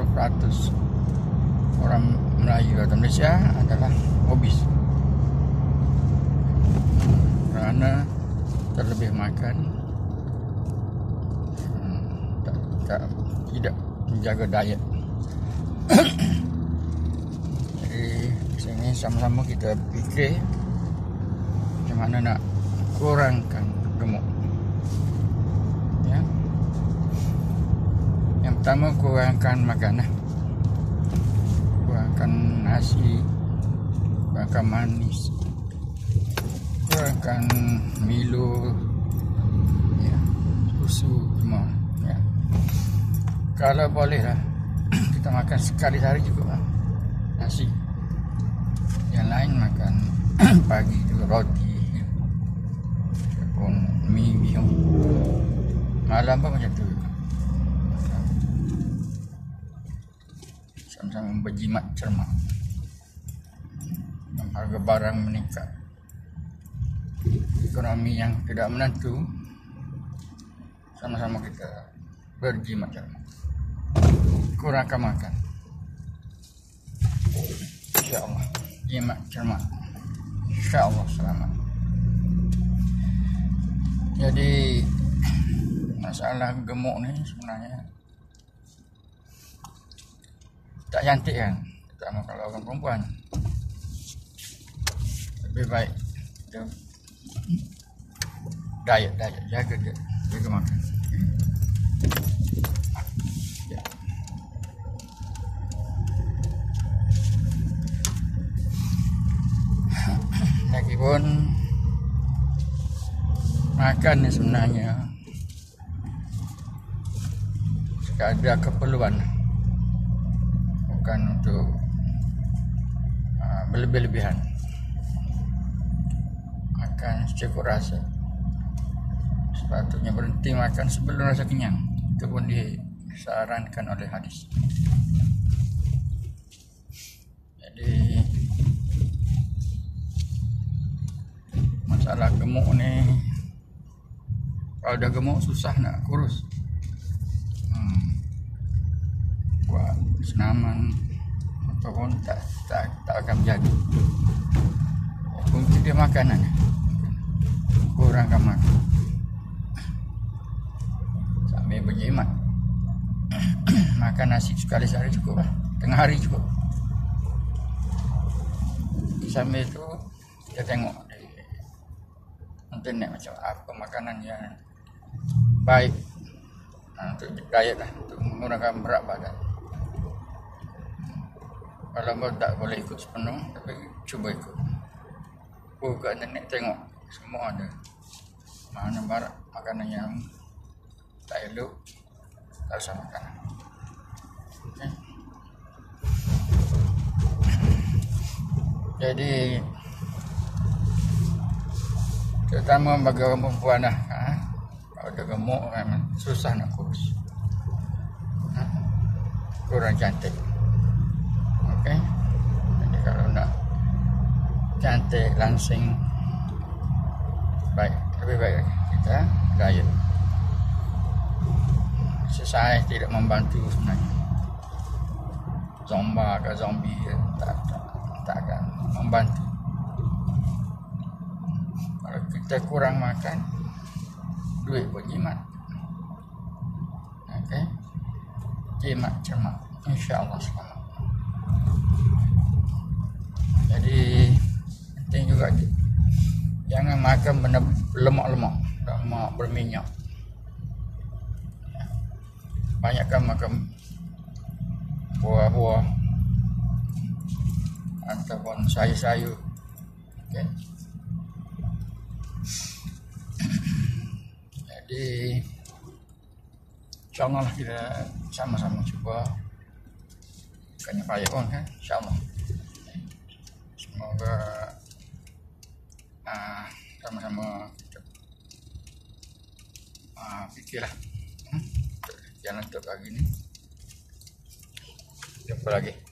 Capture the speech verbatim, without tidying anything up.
peratus orang Melayu atau Malaysia adalah obes kerana terlebih makan, hmm, tak, tak, tidak menjaga diet. Jadi di sini sama-sama kita fikir macam mana nak kurangkan gemuk. Ya. Yang pertama, kurangkan makanan, kurangkan nasi, kurangkan manis, kurangkan Milo, ya, susu semua. Ya. Kalau boleh lah, kita makan sekali sehari cukup lah nasi. Yang lain makan pagi tu roti, ataupun mie, mie. Malam pun macam tu. Sama-sama berjimat cermat. Harga barang meningkat, ekonomi yang tidak menentu, sama-sama kita berjimat cermat, kurangkan makan. InsyaAllah jimat cermat, InsyaAllah selamat. Jadi masalah gemuk ni sebenarnya tak cantik kan, terutama kalau orang perempuan. Lebih baik dia diet, diet, jaga dia, jaga makan. Ya. Lagipun makan ni sebenarnya sekadar keperluan, bukan untuk uh, berlebih-lebihan. Makan secukup rasa. Sepatutnya berhenti makan sebelum rasa kenyang. Itu pun disarankan oleh hadis. Jadi masalah gemuk ni, kalau dah gemuk susah nak kurus. Hmm. Buat senaman ataupun tak tak tak akan menjadi. Kunci dia makanan, kurangkan makan sambil berjimat. Makan nasi sekali sehari cukup lah, tengah hari cukup. Sambil itu kita tengok di internet macam apa makanan yang baik untuk diet lah, untuk mengurangkan berat badan. Kalau tak boleh ikut sepenuh, tapi cuba ikut. Buka internet tengok, semua ada. Mana barat makanan yang tak elok, tak usah makan. Okay. Jadi terutama bagi orang perempuan lah, ha? Kalau dia gemuk memang susah nak kurus, ha? Kurang cantik. Okay. Jadi kalau nak cantik, langsing, baik, lebih baik kita diet. Exercise tidak membantu sebenarnya. Zumba ke zombie tak, tak, tak akan membantu. Kalau kita kurang makan, duit buat jimat. Okay. Jimat cermat, InsyaAllah selamat. Jadi penting juga jangan makan benda lemak-lemak, lemak berminyak. Banyakkan makan buah-buah ataupun sayur-sayur. Okay. Jadi insyaAllah lah kita sama-sama cuba. Bukannya payah pun kan, insyaAllah. Semoga uh, sama-sama kita uh, fikirlah hmm? jalan untuk pagi ni. Jumpa lagi.